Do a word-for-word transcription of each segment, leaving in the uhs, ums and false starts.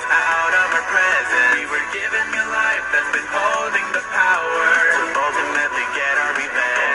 presence out of our present. We were given new life that's been holding the power to ultimately get our revenge.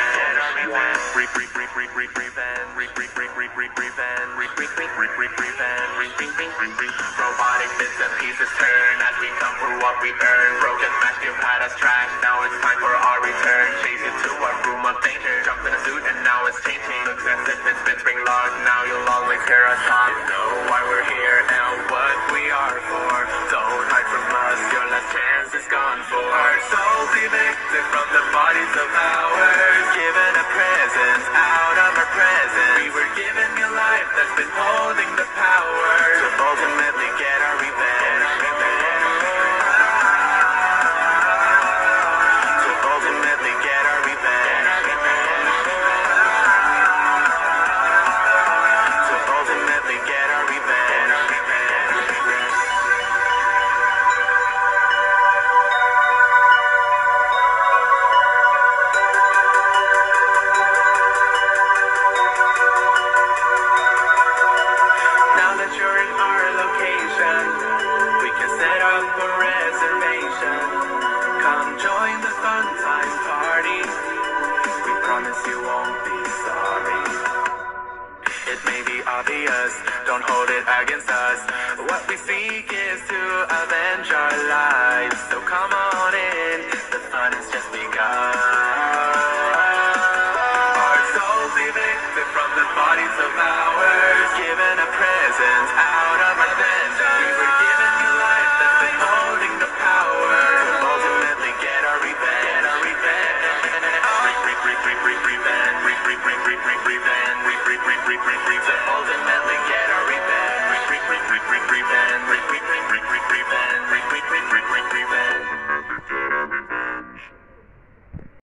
Robotic bits and pieces turn as we come for what we earn. Broken mesh, you've had us trashed. Now it's time for our return. Chase you to our room of danger. Jump in a suit and now it's changing. Looks as if it's been spring locked. Now you'll always hear us talk. You know why we're here and what we are for. Don't hide from us. Your last chance is gone for. Our souls evicted from the bodies of ours. Given a presence out of our present. We were given new life that's been holding the power to ultimately get our revenge. To ultimately get our revenge. To ultimately get our revenge. Now that you're in our location, we can set up a reservation. Come join the fun time party. We promise you won't be sorry. It may be obvious, don't hold it against us. What we seek is to avenge our lives. So come on.